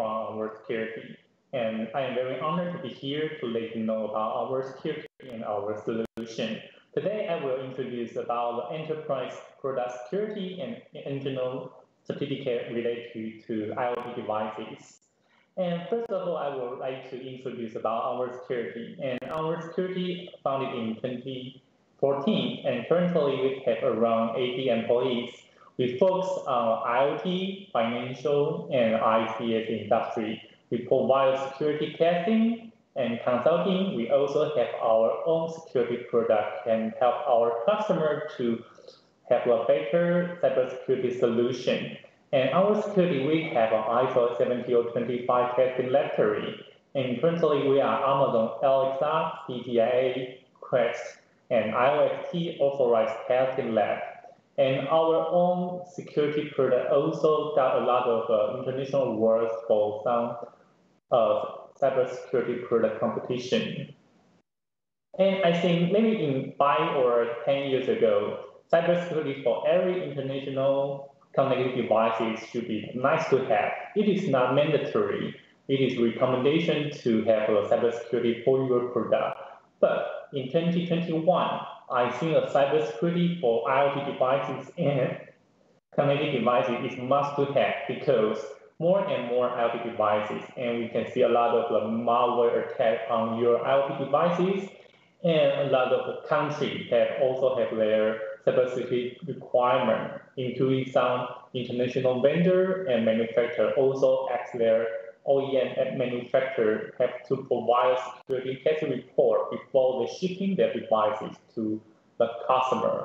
from our security. And I am very honored to be here to let you know about our security and our solution. Today, I will introduce about the enterprise product security and internal certificate related to IoT devices. And first of all, I would like to introduce about our security. And our security founded in 2014, and currently we have around 80 employees. We focus on IoT, financial, and ICS industry. We provide security testing and consulting. We also have our own security product and help our customer to have a better cybersecurity solution. And our security, we have an ISO 17025 testing laboratory. And currently, we are Amazon Alexa, CTIA, Quest, and IOST authorized testing lab. And our own security product also got a lot of international awards for some cybersecurity product competition. And I think maybe in 5 or 10 years ago, cybersecurity for every international connected devices should be nice to have. It is not mandatory. It is recommendation to have a cybersecurity for your product. But in 2021, I think a cybersecurity for IoT devices and connected devices is must to have because more and more IoT devices, and we can see a lot of the malware attack on your IoT devices, and a lot of the countries have also have their cybersecurity requirement, including some international vendor and manufacturer also ask their OEM and manufacturer have to provide security test report before they shipping their devices to the customer.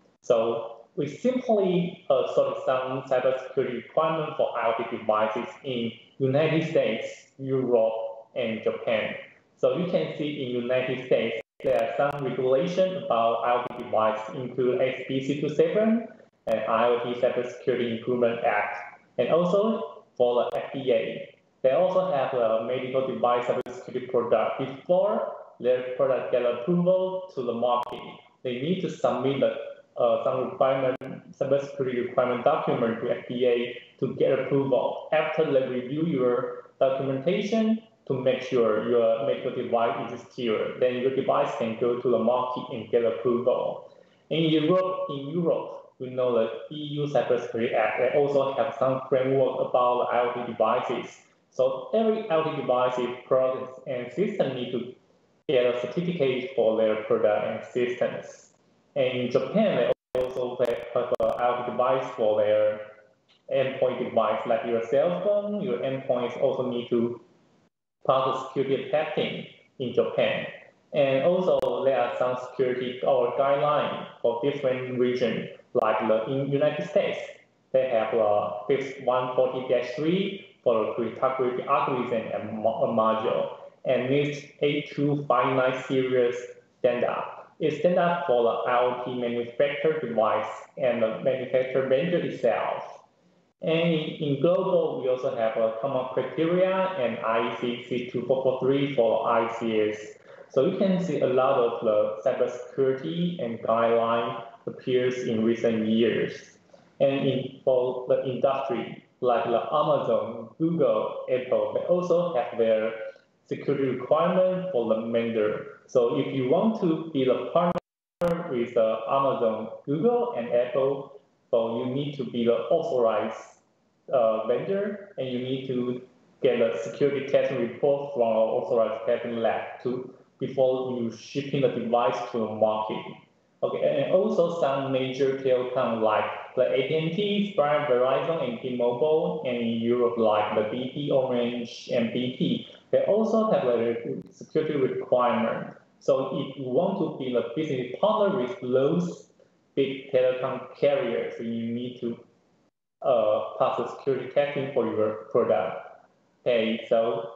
So we simply solve some cybersecurity requirement for IoT devices in United States, Europe, and Japan. So you can see in United States, there are some regulations about IoT devices, include SB 627 and IoT Cybersecurity Improvement Act. And also for the FDA, they also have a medical device cybersecurity product. Before their product get approval to the market, they need to submit some requirement, cybersecurity requirement document to FDA to get approval. After they review your documentation to make sure your medical device is secure, then your device can go to the market and get approval. In Europe, we know the EU Cybersecurity Act. They also have some framework about IoT devices. So every IoT device, products, and system need to get a certificate for their product and systems. And in Japan, they also have an IoT device for their endpoint device, like your cell phone. Your endpoints also need to pass the security testing in Japan. And also, there are some security or guidelines for different regions, like in United States. They have FIPS 140-3 for cryptography algorithm and module, and NIST 8259 series standard. It's standard for the IoT manufacturer device and the manufacturer vendor itself. And in global, we also have a common criteria and IEC 62443 for ICS. So you can see a lot of the cybersecurity and guideline appears in recent years. And for the industry, like the Amazon, Google, Apple, they also have their security requirement for the vendor. So if you want to be the partner with Amazon, Google, and Apple, so you need to be the authorized vendor, and you need to get a security testing report from our authorized testing lab before you shipping the device to the market. Okay, and also some major telecom like the AT&T, Sprint, Verizon, and T-Mobile, and in Europe like the BT, Orange, and BT, they also have a security requirement. So if you want to be the business partner with those big telecom carriers, you need to pass the security testing for your product. Okay, so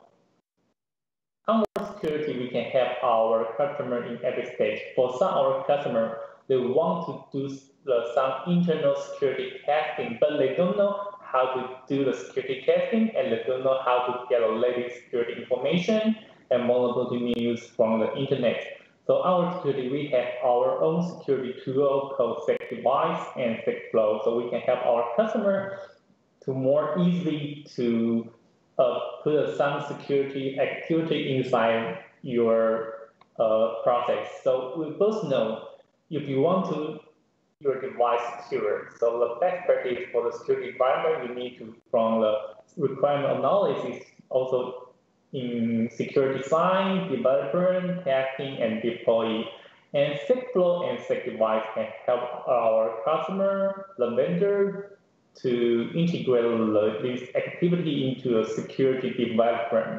under security, we can help our customer in every stage. For some of our customers, they want to do some internal security testing, but they don't know how to do the security testing, and they don't know how to get the latest security information and vulnerability news from the internet. So our security, we have our own security tool called SecDevice and SecFlow, so we can help our customer to more easily to put some security activity inside your process. So we both know if you want to your device secure. So the best practice for the security environment, you need to, from the requirement analysis, also in security design, development, testing, and deploy. And SecFlow and SecDevice can help our customer, the vendor, to integrate this activity into a security development.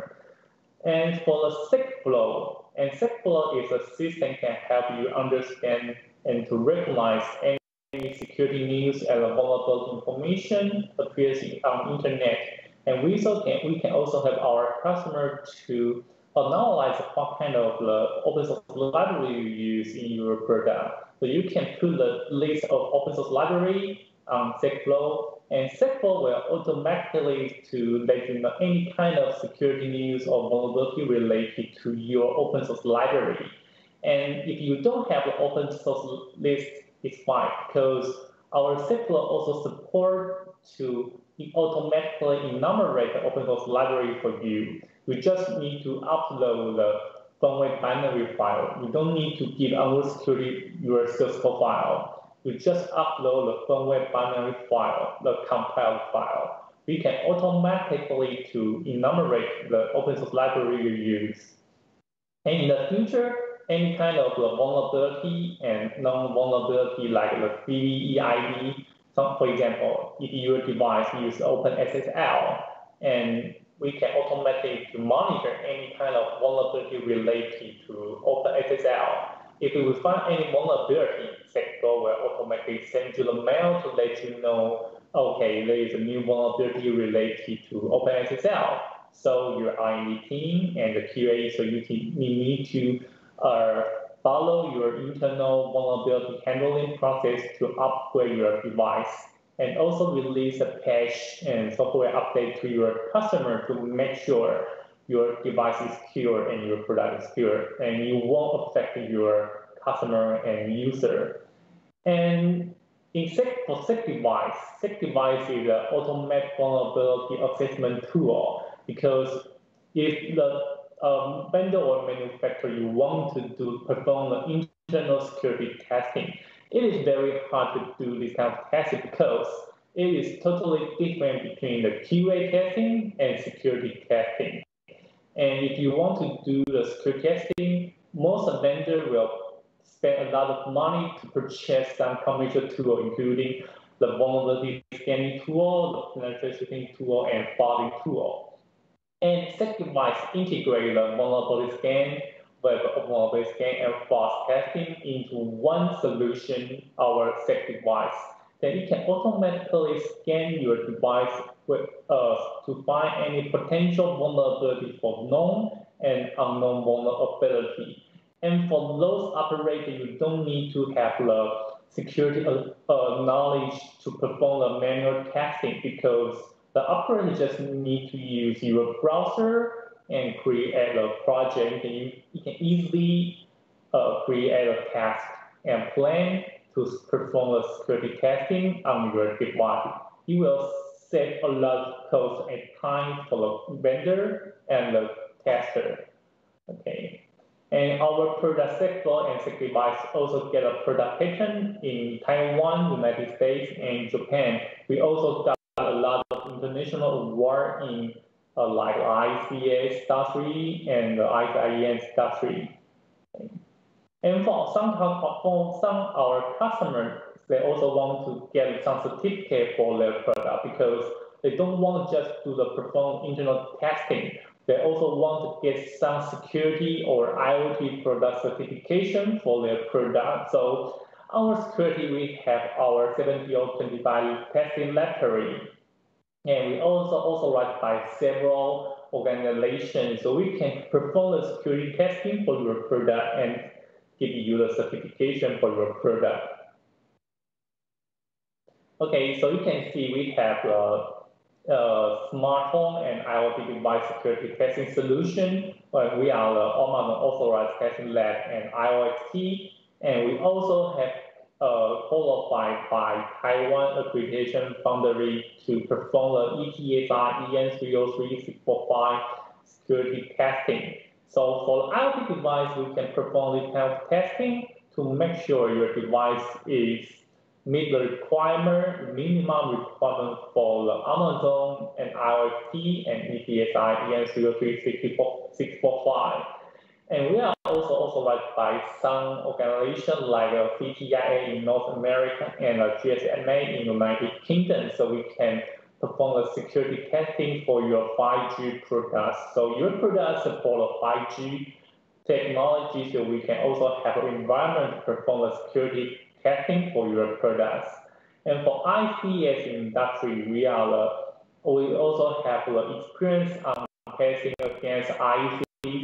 And for the SecFlow, and SecFlow is a system that can help you understand and to recognize any security news and vulnerable information appears on the internet. And we can also help our customer to analyze what kind of open source library you use in your product. So you can put the list of open source library on SecFlow, and SecFlow will automatically to let you know any kind of security news or vulnerability related to your open source library. And if you don't have the open source list, it's fine, because our SecFlow also support to automatically enumerate the open source library for you. You just need to upload the firmware binary file. You don't need to give security your source code file. You just upload the firmware binary file, the compiled file. We can automatically to enumerate the open source library you use. And in the future, any kind of vulnerability and non-vulnerability like the CVE-ID, for example, if your device uses OpenSSL, and we can automatically monitor any kind of vulnerability related to OpenSSL. If we find any vulnerability, SecFlow will automatically send you the mail to let you know, okay, there is a new vulnerability related to OpenSSL. So your R&D team and the QA, so you need to follow your internal vulnerability handling process to upgrade your device, and also release a patch and software update to your customer to make sure your device is secure and your product is secure, and you won't affect your customer and user. And for SecDevice, SecDevice is an automatic vulnerability assessment tool, because if the vendor or manufacturer you want to perform the internal security testing, it is very hard to do this kind of testing because it is totally different between the QA testing and security testing. And if you want to do the security testing, most vendors will spend a lot of money to purchase some commercial tool, including the vulnerability scanning tool, the penetration tool, and fogging tool. And SecDevice integrate the vulnerability scan, web vulnerability scan, and fog testing into one solution, our SecDevice. Then it can automatically scan your device to find any potential vulnerability for known and unknown vulnerability. And for those operators, you don't need to have the security knowledge to perform the manual testing, because the operator just need to use your browser and create a project. You can easily create a task and plan to perform the security testing on your device. You will save a lot of cost and time for the vendor and the tester. Okay. And our product SecFlow and SecDevice also get a product patent in Taiwan, United States, and Japan. We also got a lot of international award in like ICS Star 3 and the ISIEN Star 3. Okay. And for some our customers, they also want to get some certificate for their product, because they don't want to just do the perform internal testing. They also want to get some security or IoT product certification for their product. So our security, we have our 7025 testing laboratory, and we also authorized by several organizations, so we can perform the security testing for your product and give you the certification for your product. Okay, so you can see we have smart home and IoT device security testing solution. We are the Amazon authorized testing lab and IOXT, and we also have qualified by Taiwan Accreditation Foundry to perform the ETSI EN303645 security testing. So for the IoT device, we can perform this kind of testing to make sure your device is meet the minimum requirement for the Amazon and IoT and ETSI EN303645. And we are also authorized by some organizations like CTIA in North America and GSMA in the United Kingdom, so we can perform the security testing for your 5G products. So your products support the 5G technology, so we can also have an environment to perform the security testing for your products. And for ICS industry, we also have the experience on testing against IEC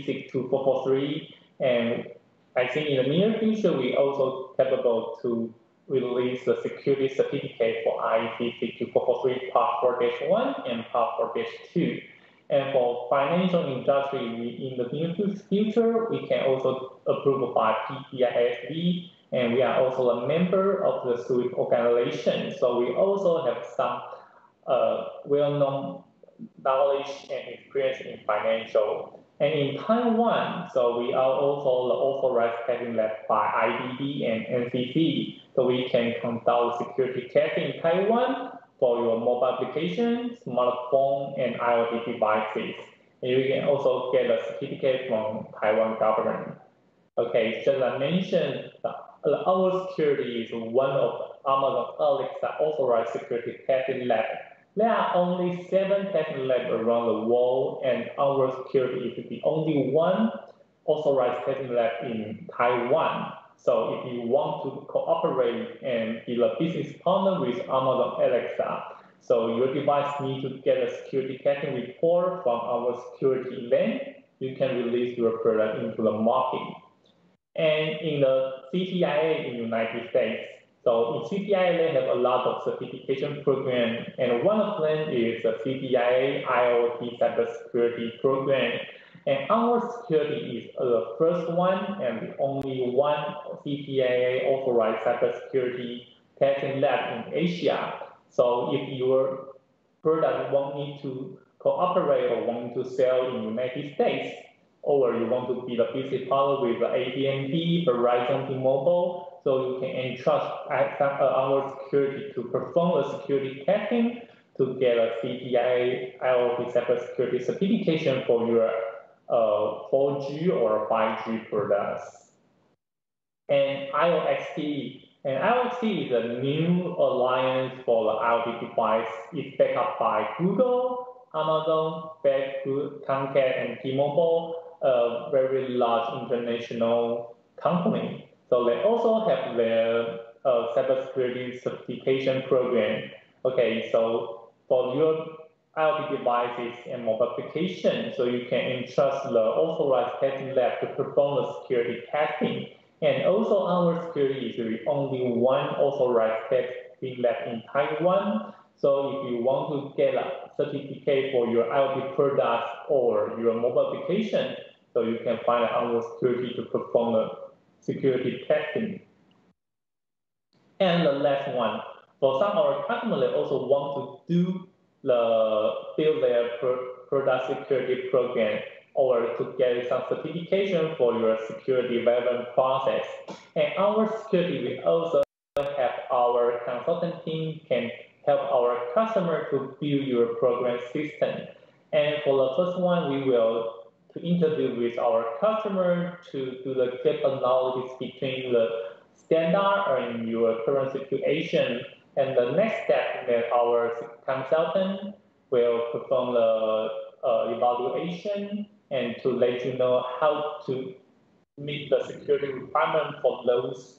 62443, and I think in the near future we also capable to release the security certificate for IEC 62443 Part 4-1 and Part 4-2. And for financial industry, in the near future, we can also approve by PCI-SB, and we are also a member of the SWIFT organization. So we also have some well-known knowledge and experience in financial. And in Taiwan, so we are also the authorized testing lab by IDB and NCC. So we can conduct security testing in Taiwan for your mobile applications, smartphone, and IoT devices. And you can also get a certificate from Taiwan government. Okay, so as I mentioned, our security is one of Amazon Alexa authorized security testing lab. There are only 7 testing labs around the world, and our security is the only one authorized testing lab in Taiwan. So if you want to cooperate and be a business partner with Amazon Alexa, so your device needs to get a security testing report from our security event, you can release your product into the market. And in the CTIA in the United States, so in CTIA, they have a lot of certification programs, and one of them is the CTIA IoT Cybersecurity Program. And our security is the first one and the only one CTIA authorized cybersecurity testing lab in Asia. So if your product want me to cooperate or want to sell in the United States, or you want to be the business partner with AT&T, Verizon, T-Mobile, so you can entrust our security to perform the security testing to get a CTIA IoT cybersecurity certification for your 4G or 5G products. And IOXT. And IOXT is a new alliance for the IoT device. It's backed up by Google, Amazon, Facebook, Comcast, and T-Mobile, a very large international company. So they also have their cybersecurity certification program. Okay, so for your IoT devices and mobile applications, so you can entrust the authorized testing lab to perform the security testing. And also our security is the only one authorized testing lab in Taiwan. So if you want to get a certificate for your IoT products or your mobile application, so you can find our security to perform the security testing. And the last one, for some of our customers, they also want to build their product security program or to get some certification for your security development process. And our security, we also have our consultant team can help our customer to build your program system. And for the first one, we will to interview with our customer to do the gap analysis between the standard and your current situation. And the next step that our consultant will perform the evaluation and to let you know how to meet the security requirement for those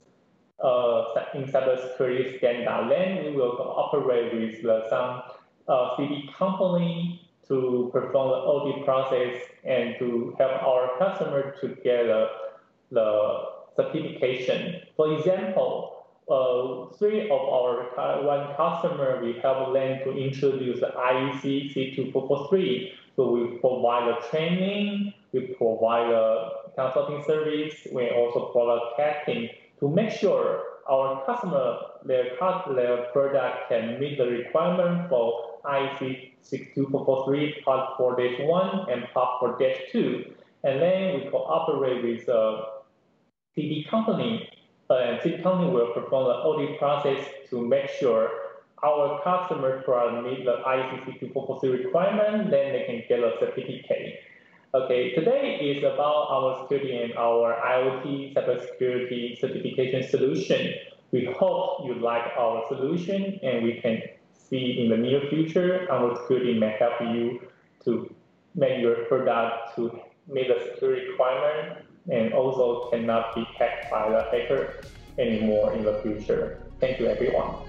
in cybersecurity standard. Then we will cooperate with some CD company to perform the audit process and to help our customer to get the certification. For example, 3 of our Taiwan customers, we help them to introduce the IEC 62443. So we provide the training, we provide the consulting service, we also provide testing to make sure our customer, their product can meet the requirement for IEC 62443 Part 4-1 and Part 4-2. And then we cooperate with CD company, and CD company will perform the audit process to make sure our customer product meet the IEC 62443 requirement, then they can get a certificate. Okay, today is about our security and our IoT cybersecurity certification solution. We hope you like our solution, and we can see in the near future our security may help you to make your product to meet the security requirement and also cannot be hacked by the hacker anymore in the future. Thank you, everyone.